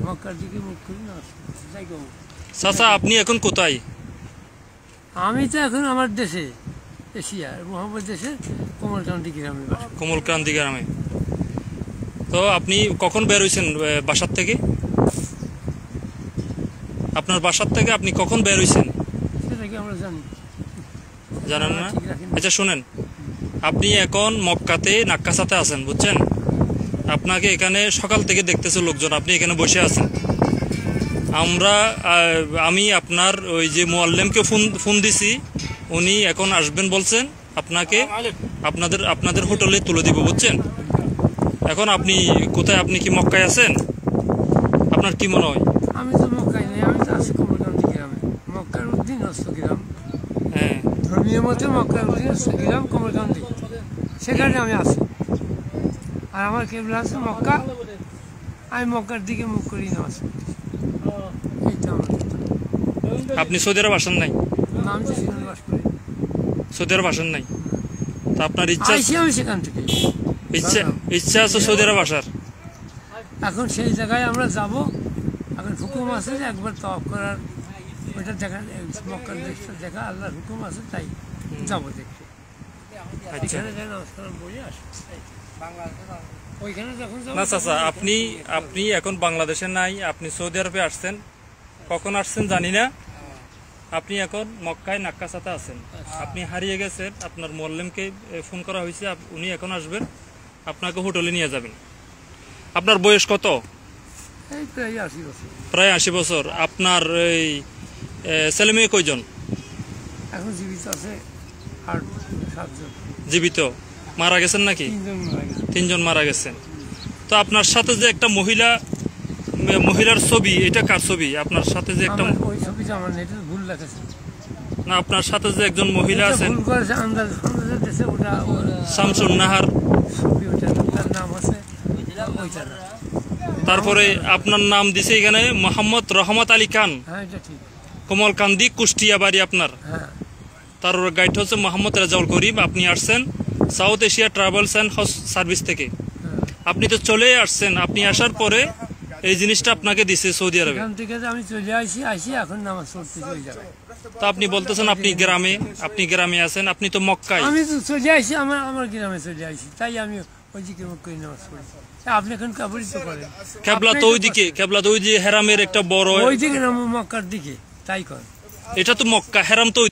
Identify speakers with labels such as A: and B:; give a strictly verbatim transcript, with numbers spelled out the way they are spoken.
A: মক্কার দিকে মুখ করি না।
B: চাচা আপনি এখন কোথায়?
A: আমি তো এখন আমার দেশে, এশিয়ার মোহাম্মদ দেশে কোমলকান্দি গ্রামে।
B: কোমলকান্দি গ্রামে। তো আপনি কখন বের হয়েছেন বাসার থেকে? আপনার বাসার থেকে আপনি কখন বের হয়েছেন?
A: সেটা কি আমরা জানি?
B: জানেন না? আচ্ছা শুনেন, আপনি এখন মক্কাতে নাক্কাসাতে আছেন, বুঝছেন? আপনাকে এখানে সকাল থেকে দেখতেছে লোকজন, আপনি এখানে বসে আছেন। আমরা আমি আপনার ওই যে মুআল্লিমকে ফোন ফোন দিছি, উনি এখন আসবেন বলছেন, আপনাকে আপনাদের আপনাদের হোটেলে তুলে দিব, বুঝছেন? এখন আপনি কোথায়? আপনি কি মক্কায় আছেন? আপনার কি মনে হয়?
A: আমি তো মক্কায় নেই, আমি তো আছি কোমলকান্দি গ্রামে, মক্কার অধীনস্থ গ্রাম।
B: হ্যাঁ,
A: ধর্মীয় মতে মক্কার অধীনস্থ গ্রাম কোমলকান্দি, সেখানে আমি আছি। আর আমার কেবলা আছে মক্কা, আমি মক্কার দিকে মুখ করি নামাজ পড়ি। এইটা আমার।
B: আপনি সৌদি আরব আসেন নাই?
A: না, আমি তো সেখানে বাস করি।
B: সৌদি আরব আসেন নাই? তা আপনার ইচ্ছা?
A: আইসি আমি সেখান থেকে।
B: ইচ্ছা ইচ্ছা আছে সৌদি আরব আসার?
A: এখন সেই জায়গায় আমরা যাব। এখন হুকুম আছে যে একবার তওয়াফ করার, ওইটা দেখা, মক্কার দেশটা দেখা আল্লাহর হুকুম আছে, তাই যাবো দেখতে। এখানে যেন বলে আসে ওইখানে যখন যাব।
B: না চাচা, আপনি আপনি এখন বাংলাদেশে নাই, আপনি সৌদি আরবে আসছেন। কখন আসছেন জানি না। আপনি এখন মক্কায় নাক্কাসাতে আছেন। আপনি হারিয়ে গেছেন। আপনার মুআল্লিমকে ফোন করা হয়েছে, উনি এখন আসবেন, আপনাকে হোটেলে নিয়ে যাবেন। আপনার বয়স কত?
A: এই প্রায় আশি বছর।
B: প্রায় আশি বছর। আপনার এই ছেলে মেয়ে কয়জন?
A: এখন জীবিত আছে আট সাতজন।
B: জীবিত? মারা গেছেন নাকি?
A: তিনজন মারা গেছে।
B: তিনজন মারা গেছেন। তো আপনার সাথে যে একটা মহিলা, মহিলার ছবি, এটা কার ছবি? আপনার সাথে যে একটা,
A: ওই ছবিটা আমার নেটে ভুল লেখেছে।
B: না, আপনার সাথে যে একজন মহিলা আছেন,
A: ভুল করেছে, আন্দাজ আন্দাজে দেশে ওটা
B: শামসুন নাহার
A: ছবি, ওটা তার নাম আছে ওইটা না।
B: তারপরে আপনার নাম দিছে এখানে মোহাম্মদ রহমত আলী খান।
A: হ্যাঁ, এটা ঠিক।
B: কোমলকান্দি, কুষ্টিয়া বাড়ি আপনার।
A: হ্যাঁ।
B: তার গাইড হচ্ছে মোহাম্মদ রেজাউল করিম। আপনি আসছেন South Asia Travels and Hajj service থেকে। আপনি তো চলে আসছেন। আপনি আসার পরে এই জিনিসটা আপনাকে দিছে সৌদি আরবে।
A: এখান থেকে আমি চলে আসি আসি এখন নামাজ পড়তে ওই জায়গায়।
B: তো আপনি বলতেছেন আপনি গ্রামে, আপনি গ্রামে আছেন, আপনি তো মক্কায়।
A: আমি তো চলে আসি, আমার আমার গ্রামে চলে আসি, তাই আমি ওই দিকে মুখ করে নামাজ পড়ি। আপনি এখন কাবুলি তো করেন,
B: কেবলা তো ওইদিকে, কেবলা তো ওই যে হেরামের একটা বড়
A: ওই দিকে না মক্কার দিকে, তাই করেন।
B: এটা তো মক্কা, হেরাম তো